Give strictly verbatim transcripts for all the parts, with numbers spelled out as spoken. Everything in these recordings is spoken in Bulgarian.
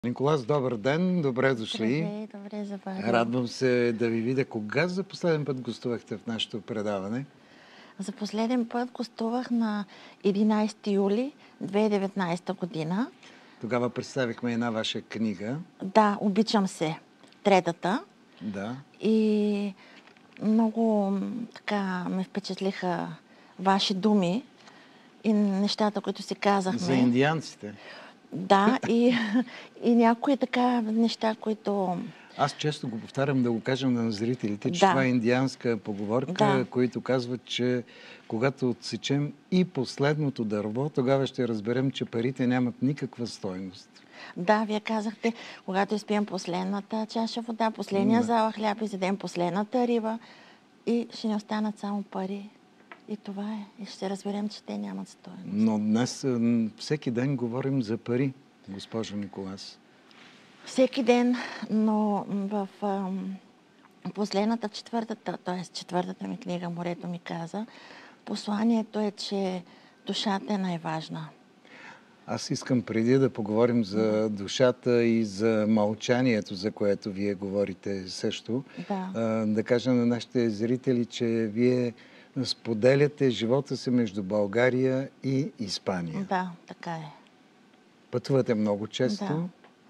Николас, добър ден, добре дошли. Здравей, добре заварил. Радвам се да ви видя. Кога за последен път гостувахте в нашето предаване? За последен път гостувах на единайсети юли две хиляди и деветнайсета година. Тогава представихме една ваша книга. Да, обичам се. Третата. Да. И много така ме впечатлиха ваши думи и нещата, които си казахме. За индианците. Да, и, и някои така неща, които... Аз често го повтарям да го кажем на зрителите, че Да. това е индианска поговорка, Да. които казват, че когато отсечем и последното дърво, тогава ще разберем, че парите нямат никаква стойност. Да, вие казахте, когато изпием последната чаша вода, последния Да. зала хляб, изядем последната риба и ще ни останат само пари. И това е. И ще разберем, че те нямат стойност. Но днес м, всеки ден говорим за пари, госпожо Николас. Всеки ден, но в ам, последната, четвъртата, т.е. четвъртата ми книга "Морето" ми каза, посланието е, че душата е най-важна. Аз искам преди да поговорим за душата и за мълчанието, за което вие говорите също, Да. а, да кажа на нашите зрители, че вие споделяте живота си между България и Испания. Да, така е. Пътувате много често. Да.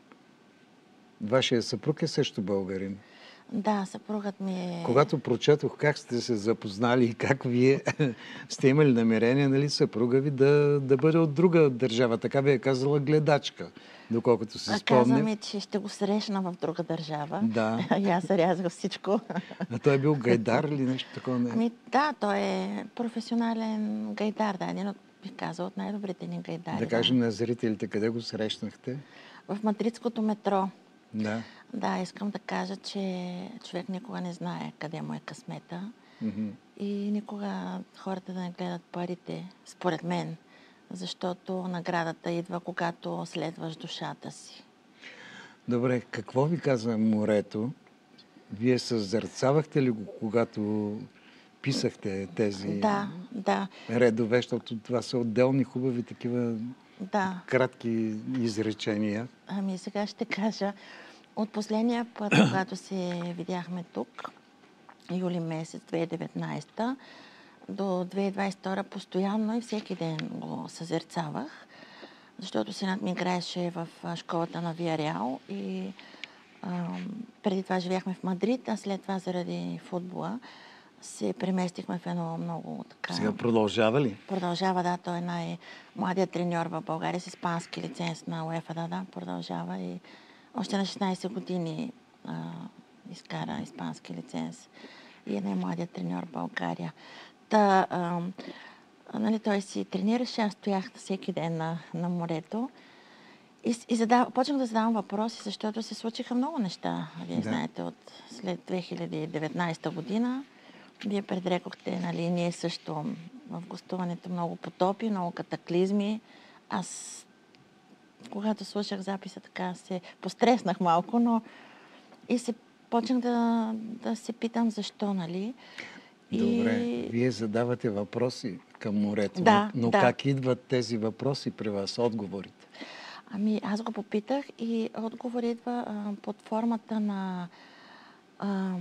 Вашия съпруг е също българин. Да, съпругът ми е... Когато прочетох как сте се запознали и как вие сте имали намерение, нали, съпруга ви да, да бъде от друга държава. Така ви е казала гледачка, доколкото се спомня. Каза ми, че ще го срещна в друга държава. Да. И аз рязах всичко. А той е бил гайдар или нещо такова? Не? Ами да, той е професионален гайдар. Да, един от, бих казал, от най-добрите ни гайдари. Да кажем на зрителите, къде го срещнахте? В мадридското метро. Да. Да, искам да кажа, че човек никога не знае къде му е късмета. Мгм. И никога хората да не гледат парите, според мен. Защото наградата идва, когато следваш душата си. Добре, какво ви казва морето? Вие съзерцавахте ли го, когато писахте тези Да, да, редове, защото това са отделни хубави такива да. кратки изречения? Ами сега ще кажа, от последния път, когато се видяхме тук, юли месец две хиляди и деветнайсета, до две хиляди и двайсет и втора постоянно и всеки ден го съзерцавах, защото синът ми играеше в а, школата на Виареал и ам, преди това живяхме в Мадрид, а след това заради футбола се преместихме в едно много така... Сега продължава ли? Продължава, да, той е най-младият треньор в България с испански лиценз на УЕФА, да, да, продължава и още на шестнайсет години а, изкара испански лиценз и е най-младият треньор в България. Та, а, нали, той си тренираше, аз стоях всеки ден на, на морето и, и задав, почнах да задавам въпроси, защото се случиха много неща. Вие Да. знаете, от след две хиляди и деветнайсета година. Вие предрекохте, нали, ние също в гостуването много потопи, много катаклизми. Аз, когато слушах записа, така се постреснах малко, но и се почнах да, да се питам защо, нали. Добре, И... вие задавате въпроси към морето, Да, но да. как идват тези въпроси при вас, отговорите? Ами аз го попитах и отговор идва а, под формата на а,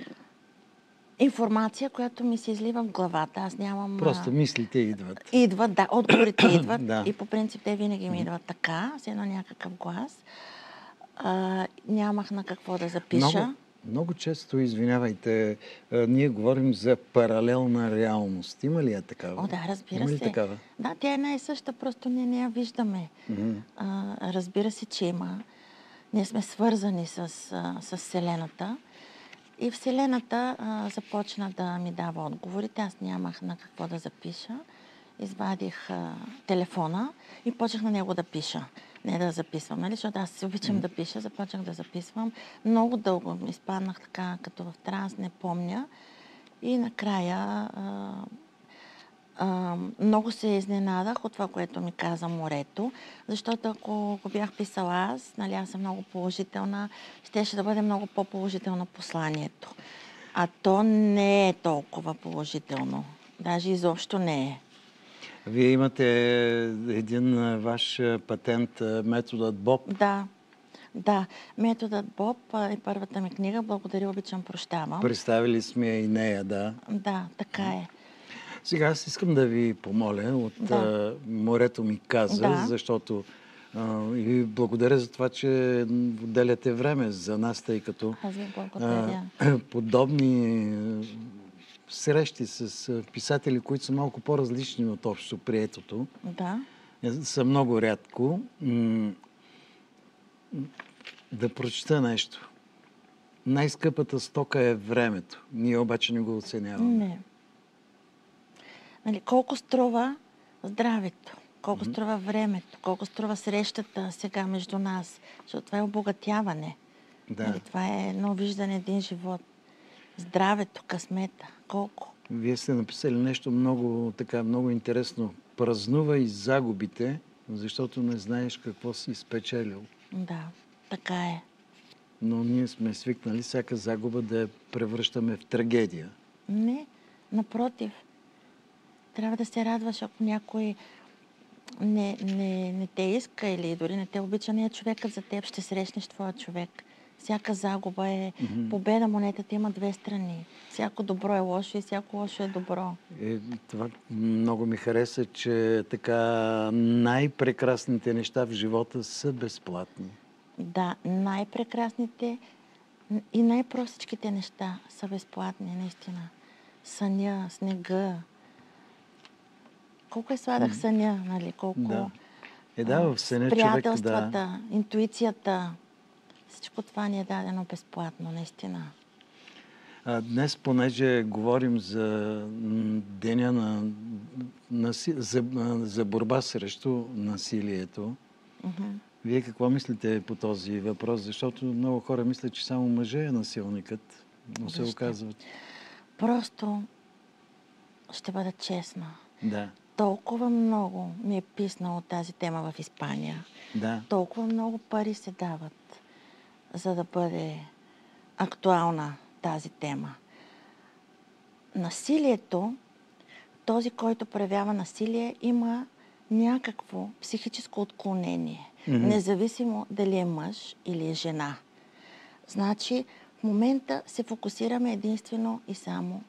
информация, която ми се излива в главата. Аз нямам... Просто а, мислите идват. Идват, да, отговорите идват Да. и по принцип те винаги ми идват така, с едно някакъв глас. А, нямах на какво да запиша. Много, много често, извинявайте, а, ние говорим за паралелна реалност. Има ли я такава? О, да, разбира Има ли се. такава? Да, тя е една и съща, просто ние не я виждаме. Мгм. А, разбира се, че има. Ние сме свързани с, а, с Вселената. И Вселената а, започна да ми дава отговорите. Аз нямах на какво да запиша. Извадих а, телефона и почнах на него да пиша. Не да записвам, нали? Защото аз се обичам да пиша. Започнах да записвам. Много дълго изпаднах така, като в транс, не помня. И накрая а, а, много се изненадах от това, което ми каза морето. Защото ако го бях писала аз, нали, аз съм много положителна, щеше да бъде много по-положително посланието. А то не е толкова положително. Даже изобщо не е. Вие имате един а, ваш а, патент, а, методът Боб. Да. Да, методът Боб е първата ми книга. Благодаря, обичам, прощавам. Представили сме и нея, да. Да, така е. Сега аз искам да ви помоля от Да. а, морето ми каза, Да. защото а, и ви благодаря за това, че отделяте време за нас, тъй като Аз ви благодаря. а, подобни а, срещи с а, писатели, които са малко по-различни от общо приетото, Да. е, са много рядко. М- да прочета нещо. Най-скъпата стока е времето. Ние обаче не го оценяваме. Не. Нали, колко струва здравето, колко mm-hmm. струва времето, колко струва срещата сега между нас, защото това е обогатяване. Да. Нали, това е едно виждане, един живот. Здравето, късмета, колко? Вие сте написали нещо много, така, много интересно. Празнувай загубите, защото не знаеш какво си спечелил. Да, така е. Но ние сме свикнали всяка загуба да я превръщаме в трагедия. Не, напротив. Трябва да се радваш, ако някой не, не, не те иска или дори не те обича, не е човекът за теб, ще срещнеш твоя човек. Всяка загуба е mm-hmm. победа, монетата има две страни. Всяко добро е лошо и всяко лошо е добро. Е, това много ми хареса, че така най-прекрасните неща в живота са безплатни. Да, най-прекрасните и най-простичките неща са безплатни, наистина. Съня, снега. Колко е сладък съня, нали? Колко... Да. Е, да, в съня човек, приятелствата, да. интуицията. Всичко това ни е дадено безплатно, наистина. А, днес, понеже говорим за деня на, на, за, за борба срещу насилието, Mm-hmm. вие какво мислите по този въпрос? Защото много хора мислят, че само мъже е насилникът, но се оказват. Просто ще бъда честна. Да. Толкова много ми е писнало тази тема в Испания. Да. Толкова много пари се дават, за да бъде актуална тази тема. Насилието, този, който проявява насилие, има някакво психическо отклонение. Mm-hmm. Независимо дали е мъж или е жена. Значи, в момента се фокусираме единствено и само.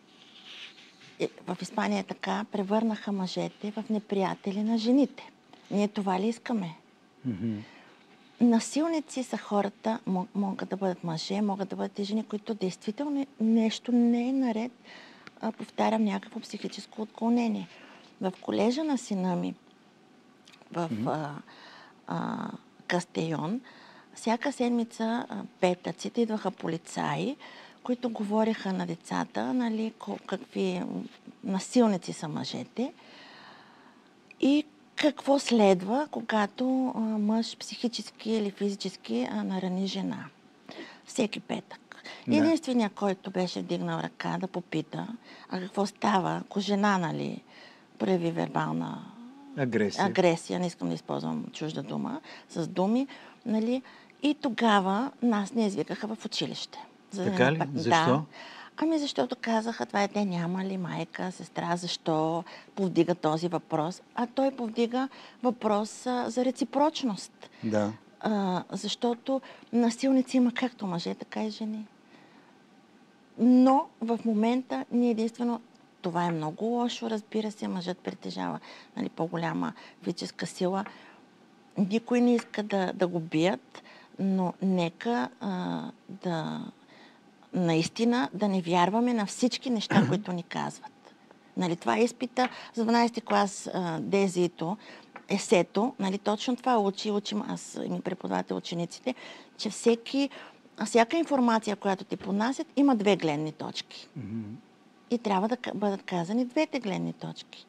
В Испания е така, превърнаха мъжете в неприятели на жените. Ние това ли искаме? Mm-hmm. Насилници са хората, могат да бъдат мъже, могат да бъдат и жени, които действително нещо не е наред, а, повтарям, някакво психическо отклонение. В колежа на сина ми, в mm-hmm. а, а, Кастейон, всяка седмица а, петъците идваха полицаи, които говореха на децата, нали, какви насилници са мъжете и какво следва, когато а, мъж психически или физически а, нарани жена. Всеки петък. Да. Единственият, който беше вдигнал ръка да попита, а какво става, ако жена, нали, прояви вербална агресия. агресия, не искам да използвам чужда дума, с думи, нали, и тогава нас не извикаха в училище. За така да ли? Напад... Защо? Да. Ами защото казаха, това е те няма ли майка, сестра, защо повдига този въпрос? А той повдига въпрос а, за реципрочност. Да. А, защото насилници има както мъже, така и жени. Но в момента ние единствено, това е много лошо, разбира се, мъжът притежава, нали, по-голяма физическа сила. Никой не иска да, да го бият, но нека а, да наистина да не вярваме на всички неща, които ни казват. Нали, това е изпита за дванадесети клас а, Дезито, есето, нали, точно това учи, учим аз и ми преподавател учениците, че всеки, всяка информация, която ти понасят, има две гледни точки. Mm-hmm. И трябва да бъдат казани двете гледни точки.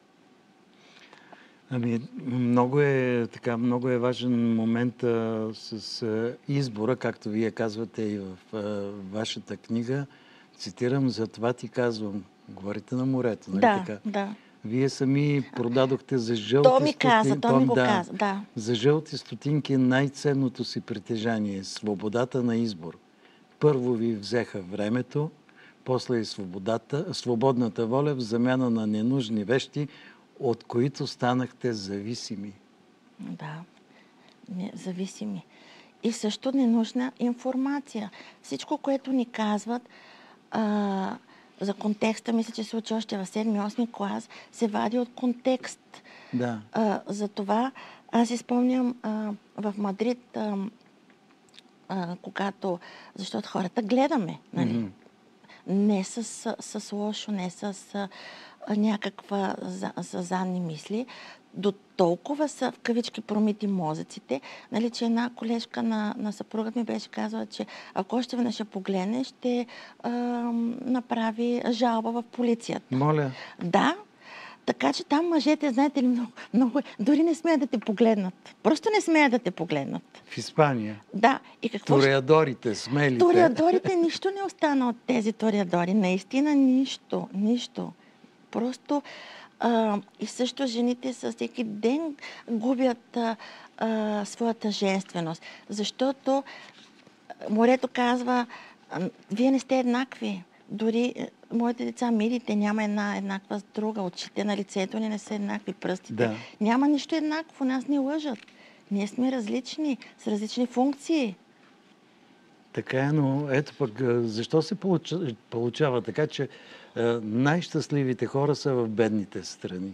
Ами, много е, така, много е важен момент а, с а, избора, както вие казвате и в а, вашата книга. Цитирам, за това ти казвам. Говорите на морето, нали да, така? Да, Вие сами продадохте за жълти то ми стотинки. каза, то ми го да, каза, да. За жълти стотинки най-ценното си притежание – свободата на избор. Първо ви взеха времето, после и свободата, свободната воля в замяна на ненужни вещи, от които станахте зависими. Да, не, зависими. И също ненужна информация. Всичко, което ни казват а, за контекста, мисля, че се учи още в седми-осми клас, се вади от контекст. Да. А, за това аз си спомням а, в Мадрид, а, а, когато, защото хората гледаме, нали? Мгм. Не с, с, с лошо, не с а, някаква за, за задни мисли. До толкова са в кавички промити мозъците, нали, че една колежка на, на съпругът ми беше казала, че ако още веднъж я погледне, ще а, направи жалба в полицията. Моля. Да, така че там мъжете, знаете ли, много, много дори не смеят да те погледнат. Просто не смеят да те погледнат. В Испания. Да, и какво ще... Тореадорите, смелите. Тореадорите, нищо не остана от тези тореадори. Наистина нищо, нищо. Просто а, и също жените със всеки ден губят а, а, своята женственост. Защото морето казва, а, вие не сте еднакви. Дори е, моите деца, милите, няма една еднаква с друга. Очите на лицето ни не са еднакви, пръстите. Да. Няма нищо еднакво, нас ни лъжат. Ние сме различни, с различни функции. Така е, но ето пък а, защо се получа, получава така, че а, най-щастливите хора са в бедните страни?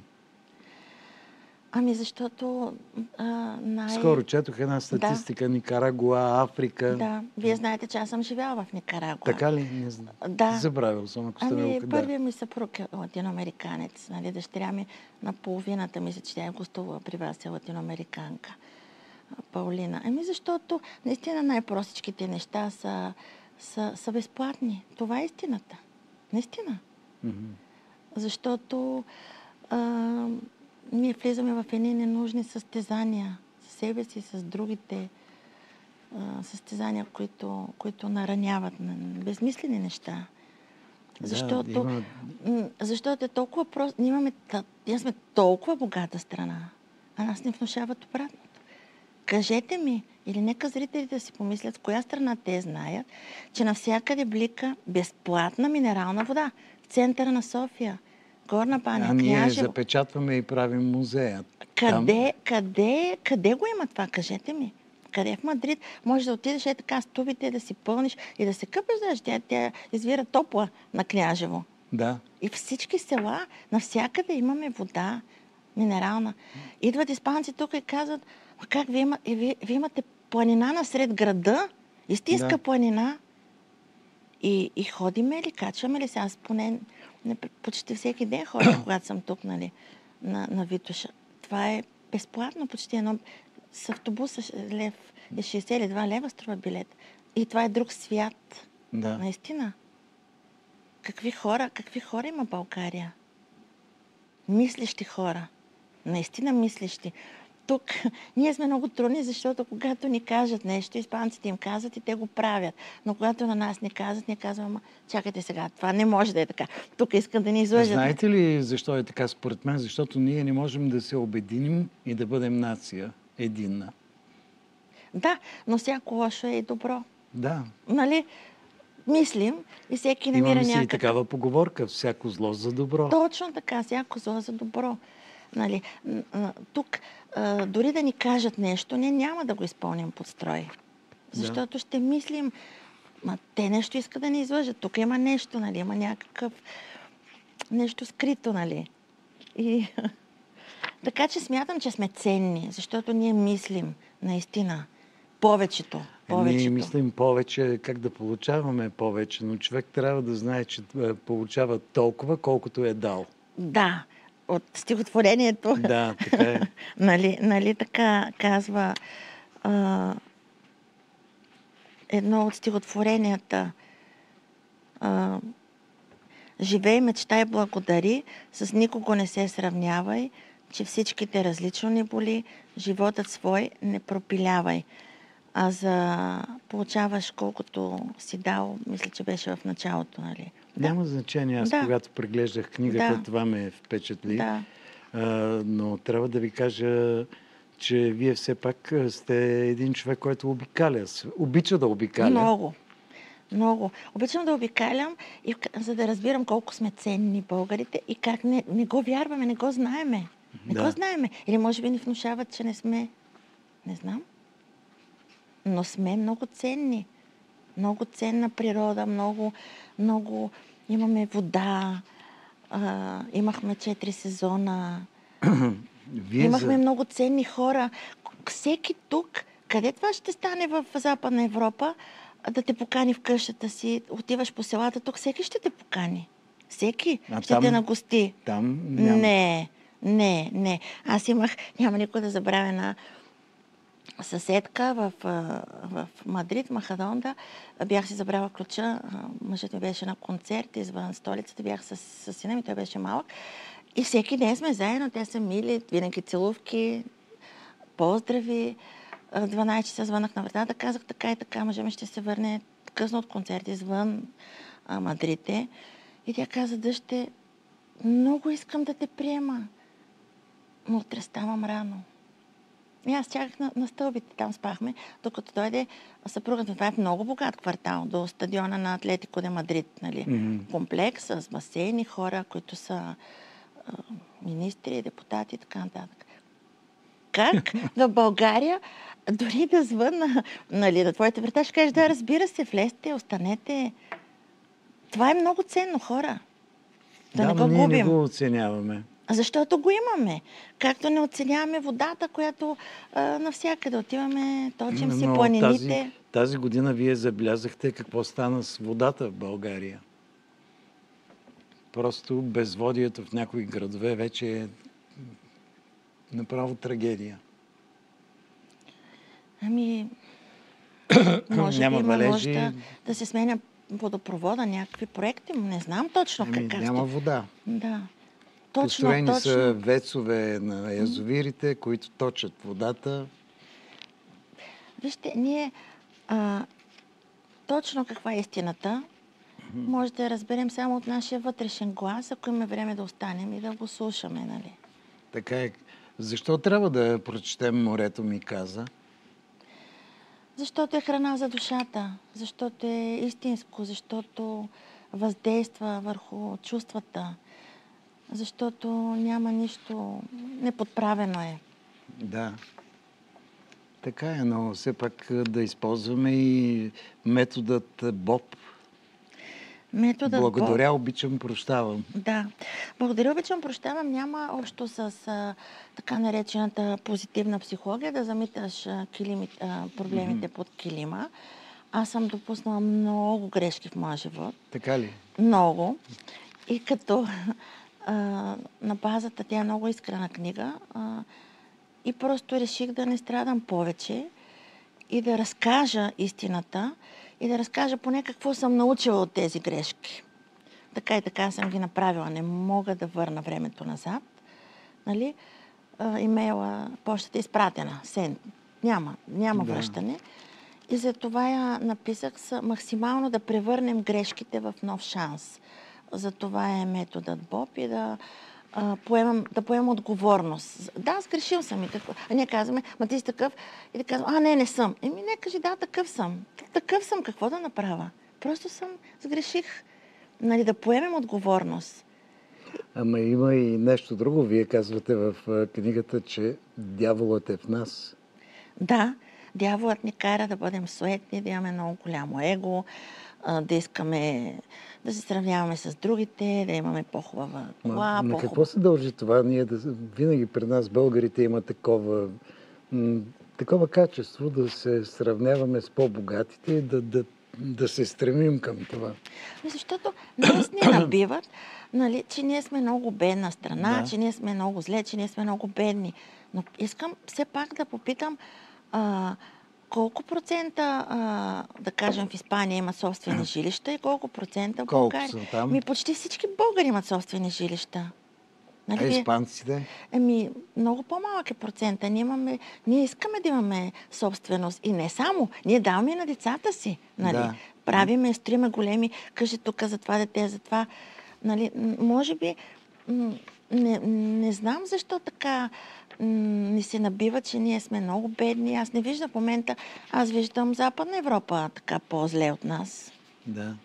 Ами защото а, най... Скоро четох една статистика, Никарагуа, Африка. Да, вие знаете, че аз съм живяла в Никарагуа. Така ли? Не знам. Да. Забравил съм, ако сте ме Ами, да. първият ми съпруг е латиноамериканец. Нали? Дъщеря ми на половината, мисля, че тя е гостувала при вас, е латиноамериканка. Паулина. Ами защото наистина най-простичките неща са, са, са безплатни. Това е истината. Наистина. Мгм. Защото а, ние влизаме в едни ненужни състезания с себе си, с другите а, състезания, които, които нараняват на безмислени неща. Защото, Да, има... м, защото е толкова просто. Ние, имаме, та- ние сме толкова богата страна, а нас не внушават обратното. Кажете ми, или нека зрителите си помислят в коя страна те знаят, че навсякъде блика безплатна минерална вода. В центъра на София, Горна баня, А ние Княжево. запечатваме и правим музея. Къде, къде, къде го има това? Кажете ми. Къде в Мадрид можеш да отидеш е така с тубите, да си пълниш и да се къпеш, даже тя, тя извира топла на Княжево. Да. И всички села, навсякъде имаме вода минерална. Идват испанци тук и казват, а как вие, има, и вие, вие имате планина насред града? Истинска Да. планина. И, и ходиме ли, качваме ли се? Аз поне не, почти всеки ден ходя, когато съм тук, нали, на, на Витоша. Това е безплатно, почти едно. С автобуса лев е шейсет или два лева струва билет. И това е друг свят. Да. Наистина. Какви хора, какви хора има България? Мислещи хора. Наистина мислещи. Тук ние сме много трудни, защото когато ни кажат нещо, испанците им казват и те го правят. Но когато на нас ни казват, ние казваме, ама чакайте сега, това не може да е така. Тук искам да ни излъжат. Знаете ли защо е така според мен? Защото ние не можем да се обединим и да бъдем нация единна. Да, но всяко лошо е и добро. Да. Нали? Мислим и всеки намира Имаме си и някакъв... такава поговорка. Всяко зло за добро. Точно така, всяко зло за добро. Нали? н- н- Тук а, дори да ни кажат нещо, ние няма да го изпълним под строй. Защото ще мислим, ма те нещо искат да ни излъжат. Тук има нещо, нали? Има някакъв нещо скрито, нали? И така че смятам, че сме ценни, защото ние мислим наистина повечето. Е, повечето. ние мислим повече как да получаваме повече, но човек трябва да знае, че е, получава толкова, колкото е дал. Да, от стихотворението. Да, така е. нали, нали така казва а, едно от стихотворенията. А, Живей, мечтай, благодари, с никого не се сравнявай, че всичките различно ни боли, животът свой не пропилявай. А за получаваш колкото си дал, мисля, че беше в началото, нали? Няма значение. Аз, Да. когато преглеждах книгата, Да. това ме впечатли. Да. А, но трябва да ви кажа, че вие все пак сте един човек, който обикаля. Обича да обикаля. Много. Много. Обичам да обикалям, и, за да разбирам колко сме ценни българите и как не, не го вярваме, не го знаеме. Не Да. го знаеме. Или може би ни внушават, че не сме. Не знам. но сме много ценни. Много ценна природа, много, много имаме вода, а, имахме четири сезона, Вие имахме за... много ценни хора. Всеки тук, къде това ще стане в Западна Европа, да те покани в къщата си, отиваш по селата, тук всеки ще те покани. Всеки А ще там- те нагости. Там няма. Не, не, не. Аз имах, няма никой да забравя, на съседка в, а, в Мадрид, Махадонда. Бях си забрала ключа. а, Мъжът ми беше на концерт извън столицата. Бях с, с сина ми, той беше малък. И всеки ден сме заедно. Те са мили, винаги целувки, поздрави. А, дванайсет часа звънах на вратата, казах така и така, мъжът ми ще се върне късно от концерт извън а, Мадрид е. И тя каза: дъще, много искам да те приема, но утре ставам рано. И аз чаках на, на стълбите, там спахме, докато дойде съпругът ми. Това е много богат квартал, до стадиона на Атлетико де Мадрид, нали? Мгм. Комплекс с басейни, хора, които са а, министри, депутати и така нататък. Как в България, дори да звънна, нали, на твоите врата, ще кажеш: да, разбира се, влезте, останете. Това е много ценно, хора. Да, Да, не но го ние не губим. го оценяваме. Защото го имаме. Както не оценяваме водата, която а, навсякъде отиваме, точим си Но планините. тази, тази година вие забелязахте какво стана с водата в България. Просто безводието в някои градове вече е направо трагедия. Ами, може Няма би има валежи. нужда да се сменя водопровода, някакви проекти. Не знам точно Ами, как няма ще... вода. Да. Точно, Построени точно. са вецове на язовирите, които точат водата. Вижте, ние а, точно каква е истината, може да я разберем само от нашия вътрешен глас, ако имаме време да останем и да го слушаме, нали? Така е. Защо трябва да прочетем "Морето ми каза"? Защото е храна за душата, защото е истинско, защото въздейства върху чувствата, защото няма нищо, неподправено е. Да. Така е, но все пак да използваме и методът Боб. Методът Благодаря, Боб. обичам, прощавам. Да. Благодаря, обичам, прощавам. Няма общо с а, така наречената позитивна психология, да замиташ а, килими, а, проблемите под килима. Аз съм допуснала много грешки в моя живот. Така ли? Много. И като а, на базата, тя е много искрена книга, а, и просто реших да не страдам повече и да разкажа истината и да разкажа поне какво съм научила от тези грешки. Така и така съм ги направила. Не мога да върна времето назад. Нали? А, имейла, почтата е изпратена. Сен. Няма. Няма Да. връщане. И за това я написах с максимално да превърнем грешките в нов шанс. За това е методът Боб и да, а, поемам, да поемам отговорност. Да, сгрешил съм и какво. А ние казваме: ма ти си такъв. И да казвам: а, не, не съм. Еми, не кажи: да, такъв съм. Такъв съм, какво да направя? Просто съм, сгреших. Нали, да поемем отговорност. Ама има и нещо друго. Вие казвате в а, книгата, че дяволът е в нас. Да, дяволът ни кара да бъдем суетни, да имаме много голямо его, а, да искаме да се сравняваме с другите, да имаме по-хубава кола, Ма, на по-хубава... какво се дължи това? Ние да, винаги при нас, българите, има такова, м, такова качество да се сравняваме с по-богатите и да, да, да се стремим към това. Защото нас ни набиват, нали, че ние сме много бедна страна, Да. че ние сме много зле, че ние сме много бедни. Но искам все пак да попитам, а, колко процента, а, да кажем, в Испания имат собствени жилища и колко процента в Колко България? са там? Ми почти всички българи имат собствени жилища. Нали, А вие- испанците? Еми, много по-малък е процента. Ние, имаме, ние искаме да имаме собственост. И не само. Ние даваме и на децата си. Нали? Да. Правиме, строиме големи къщи тук за това дете, за това. Нали? м, Може би, м, не, не знам защо така м, ни се набива, че ние сме много бедни. Аз не виждам в момента, аз виждам Западна Европа така по-зле от нас. Да.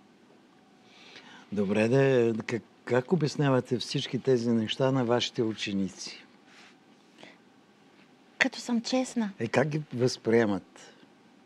Добре, де, как, как обяснявате всички тези неща на вашите ученици? Като съм честна. Е, как ги възприемат?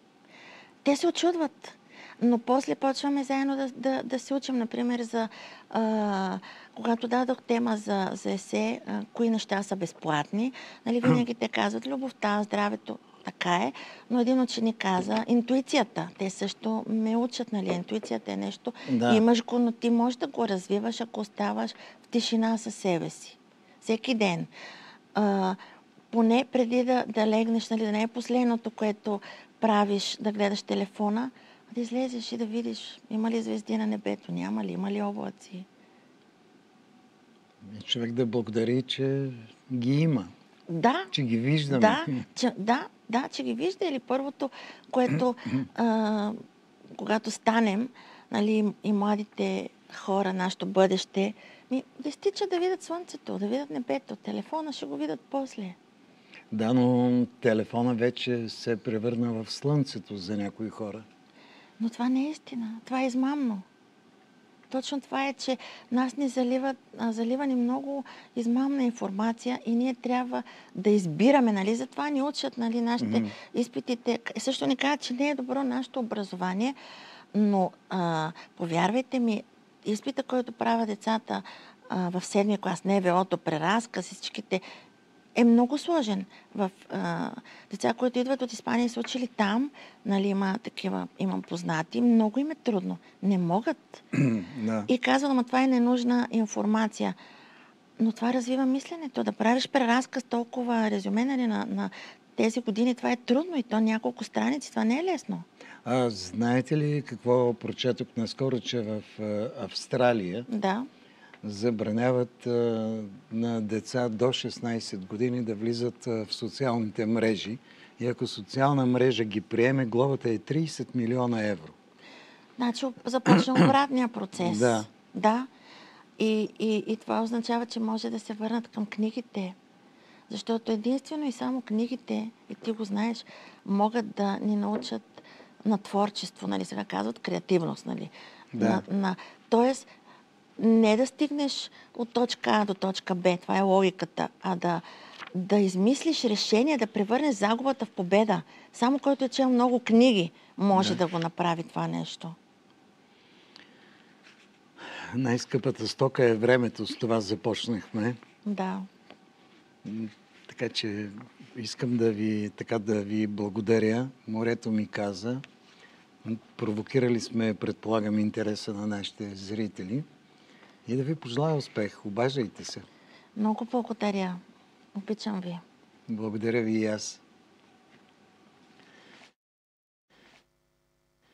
те се очудват. Но после почваме заедно да, да, да се учим, например, за а, когато дадох тема за, за есе, а, кои неща са безплатни, нали, винаги те казват любовта, здравето, така е, но един ученик каза интуицията. Те също ме учат, нали, интуицията е нещо, Да. имаш го, но ти можеш да го развиваш, ако оставаш в тишина със себе си. Всеки ден. А, поне преди да, да легнеш, нали, да не е последното, което правиш, да гледаш телефона, а да излезеш и да видиш има ли звезди на небето, няма ли, има ли облаци. И човек да благодари, че ги има, Да, че ги виждаме. да, че, да, да, че ги вижда. Или първото, което а, когато станем, нали, и младите хора, нашето бъдеще, ми, да изтичат да видят слънцето, да видят небето. Телефона ще го видят после. Да, но телефона вече се е превърна в слънцето за някои хора. Но това не е истина. Това е измамно. Точно това е, че нас ни заливат, а, залива ни много измамна информация и ние трябва да избираме, нали? Затова ни учат, нали, нашите mm-hmm. изпитите. Също ни казват, че не е добро нашето образование, но а, повярвайте ми, изпита, който правят децата а, в седми клас, НВО-то, преразказ, всичките, е много сложен. В а, деца, които идват от Испания и са учили там, нали, има такива, имам познати, много им е трудно. Не могат. Да. И казвам, ама това е ненужна информация. Но това развива мисленето. Да правиш преразказ толкова резюме, нали, на, на тези години, това е трудно и то няколко страници. Това не е лесно. А знаете ли какво прочетох наскоро, че в а, Австралия Да. забраняват а, на деца до шестнайсет години да влизат а, в социалните мрежи и ако социална мрежа ги приеме, глобата е трийсет милиона евро. Значи започна обратния процес. Да. Да. И, и, и това означава, че може да се върнат към книгите. Защото единствено и само книгите, и ти го знаеш, могат да ни научат на творчество, нали, сега казват креативност, нали. Да. На, на, тоест, не да стигнеш от точка А до точка Б, това е логиката, а да, да измислиш решение, да превърнеш загубата в победа. Само който е чел много книги, може да, да го направи това нещо. Най-скъпата стока е времето, с това започнахме. Да. Така че искам да ви, така да ви благодаря. Морето ми каза. Провокирали сме, предполагам, интереса на нашите зрители. И да ви пожелая успех. Обаждайте се. Много благодаря. Обичам ви. Благодаря ви и аз.